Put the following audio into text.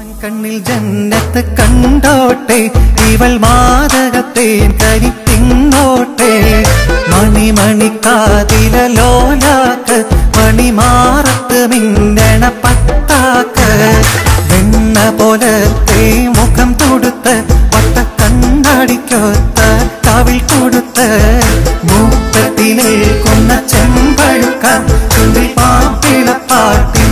കണ്ണിൽ ജന്നത്ത് കണ്ടോട്ടെ ഇവൾ മാതകത്തേൻ കരി തിന്നോട്ടെ മണിമണിക്കാതില ലോലാക്ക് മണിമാറത്ത് മിന്നണ പത്താക്ക് വെണ്ണ പോലത്തെ മുഖം തൊടുത്ത് പട്ട കണ്ണടിക്കൊത്ത കവിൾ കൊടുത്ത് മൂപ്പത്തിലേക്കുന്ന ചെമ്പഴുക്ക ചുണ്ടിൽ പാപ്പിളപ്പാട്ടി